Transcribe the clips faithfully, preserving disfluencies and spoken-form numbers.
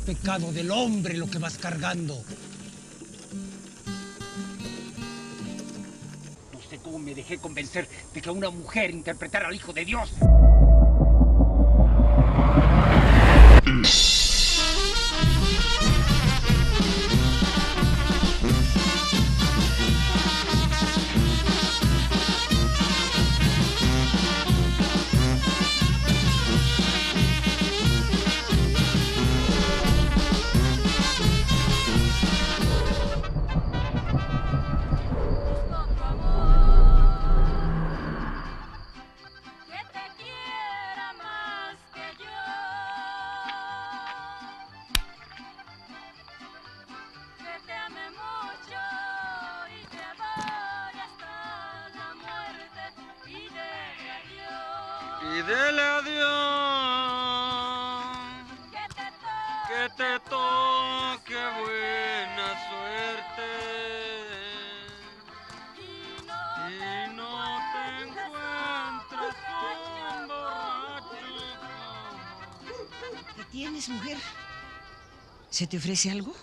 pecado del hombre lo que vas cargando. No sé cómo me dejé convencer de que una mujer interpretara al Hijo de Dios. Y dele adiós, que te toque buena suerte y no te encuentres un borracho. ¿Qué tienes, mujer? ¿Se te ofrece algo?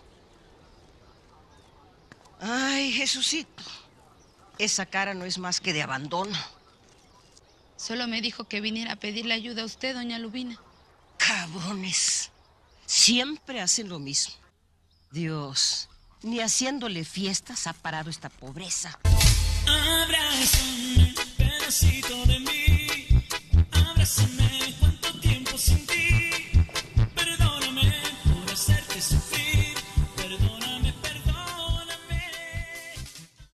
Ay, Jesucito, esa cara no es más que de abandono. Solo me dijo que viniera a pedirle ayuda a usted, doña Lubina. Cabrones, siempre hacen lo mismo. Dios, ni haciéndole fiestas ha parado esta pobreza. Abrázame, pedacito de mí.